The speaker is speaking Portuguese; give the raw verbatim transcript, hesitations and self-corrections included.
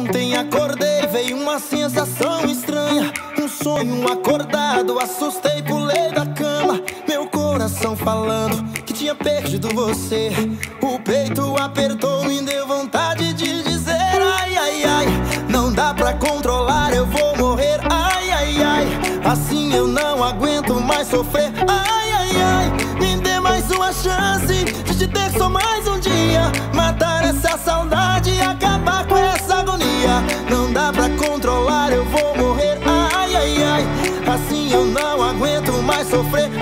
Ontem acordei, veio uma sensação estranha. Um sonho acordado, assustei, pulei da cama. Meu coração falando que tinha perdido você. O peito apertou, me deu vontade de dizer: ai, ai, ai, não dá pra controlar, eu vou morrer. Ai, ai, ai, assim eu não aguento mais sofrer. Ai, ai, ai, me dê mais uma chance de te ter só mais um dia. Matar essa saudade e acabar com essa agonia. Não dá pra controlar, eu vou morrer. Ai, ai, ai, assim eu não aguento mais sofrer.